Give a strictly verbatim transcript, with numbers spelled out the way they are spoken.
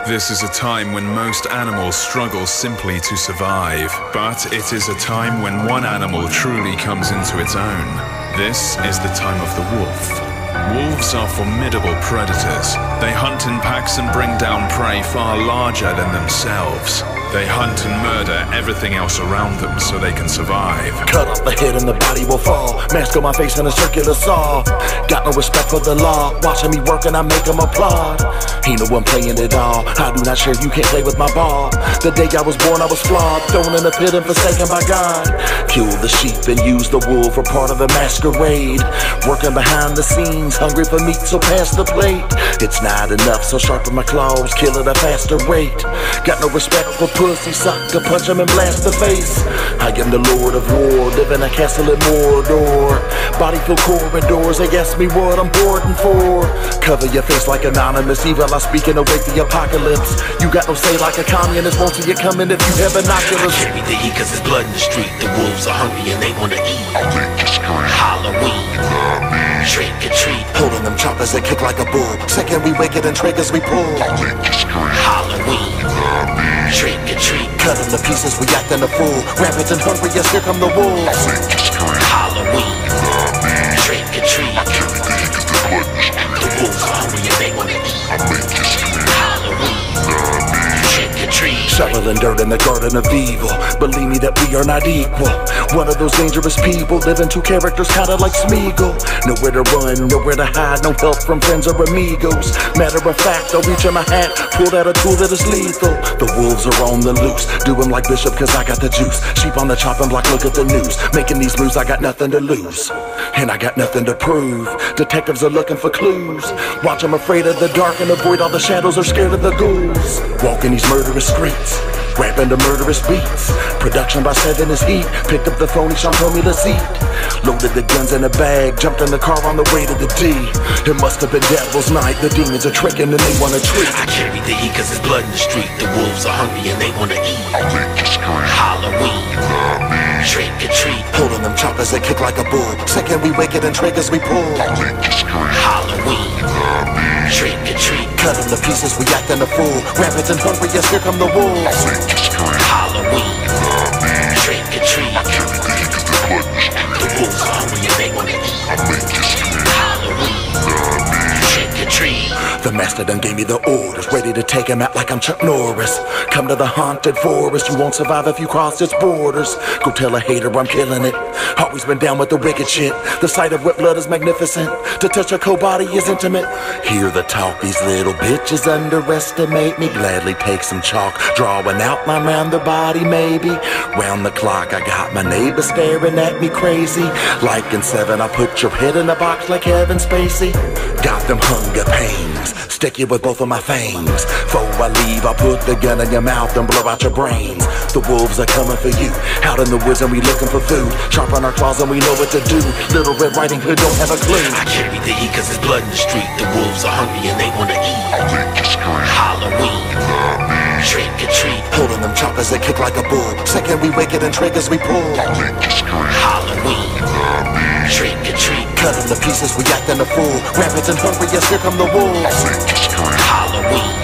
This is a time when most animals struggle simply to survive, but it is a time when one animal truly comes into its own. This is the time of the wolf. Wolves are formidable predators. They hunt in packs and bring down prey far larger than themselves. They hunt and murder everything else around them so they can survive. Cut off the head and the body will fall. Mask on my face and a circular saw. Got no respect for the law. Watching me work and I make them applaud. Ain't no one playing it all. I do not share, you can't play with my ball. The day I was born I was flawed, thrown in a pit and forsaken by God. Killed the sheep and used the wool for part of the masquerade. Working behind the scenes, hungry for meat so pass the plate. It's not enough, so sharpen my claws, kill at a faster rate. Got no respect for pussy, sucker, punch him and blast the face. I am the Lord of War, live in a castle in Mordor. Body full corridors, they ask me what I'm boarding for. Cover your face like anonymous, evil I speak and await the apocalypse. You got no say like a communist, won't see you coming if you have binoculars. I carry the heat cause there's blood in the street. The wolves are hungry and they wanna eat. I'll make you scream. Halloween, trick or treat. Holding them choppers that kick like a bull. Second we wake it and triggers we pull. I'll make you scream. Halloween, trick or treat. Cutting the pieces, we acting a fool. Rampant and hungry, yes, here come the wolves. I'll make you scream. Halloween, trick or treat. I carry the heat cause there's blood in the street. The wolves are hungry and they wanna eat. I'll make you scream. Halloween, trick or treat. Shoveling dirt in the garden of evil. Believe me that we are not equal. One of those dangerous people, living two characters kinda like Smeagol. Nowhere to run, nowhere to hide, no help from friends or amigos. Matter of fact, I'll reach in my hat, pulled out a tool that is lethal. The wolves are on the loose, do 'em like Bishop cause I got the juice. Sheep on the chopping block, look at the news. Making these moves, I got nothing to lose. And I got nothing to prove. Detectives are looking for clues. Watch 'em afraid of the dark and avoid all the shadows, are scared of the ghouls. Walking these murderous streets, rapping the murderous beats. Production by seven is heat. Picked up the phone, Sean told me to eat. Loaded the guns in a bag, jumped in the car on the way to the D. It must have been Devil's Night. The demons are tricking and they wanna treat. I carry the heat cause there's blood in the street. The wolves are hungry and they wanna eat. I'll make you scream. Halloween, trick or treat. Holding them choppers that kick like a bull. Second we wake it and triggers we pull. I'll make you scream. Halloween, trick or treat. Cutting the pieces, we acting a fool. Rampant and hungry, yes, here come the wolves. I'll make you scream. Halloween, trick or treat. I carry the heat cause there's blood in the street. The wolves are hungry and they wanna eat. I'll make you scream. Halloween, trick or treat. The master done gave me the orders, ready to take him out like I'm Chuck Norris. Come to the haunted forest, you won't survive if you cross its borders. Go tell a hater I'm killing it. Always been down with the wicked shit. The sight of wet blood is magnificent. To touch a cold body is intimate. Hear the talk, these little bitches underestimate me. Gladly take some chalk, drawing outline round the body maybe. Round the clock I got my neighbor staring at me crazy. Like in Seven, I put your head in a box like Kevin Spacey. Got them hunger pains, stick you with both of my fangs. Before I leave, I put the gun in your mouth and blow out your brains. The wolves are coming for you, out in the woods and we looking for food. Sharpen our claws and we know what to do. Little Red Riding Hood don't have a clue. I carry the heat cause there's blood in the street. The wolves are hungry and they wanna eat. I'll make you scream. Halloween, trick or treat. Holding them choppers that kick like a bull. Second we wake it and triggers we pull. I'll make you scream. Halloween, trick or treat. Cutting the pieces, we acting a fool. Rampant and hungry, yes, here come the wolves. I'll make you scream. Halloween,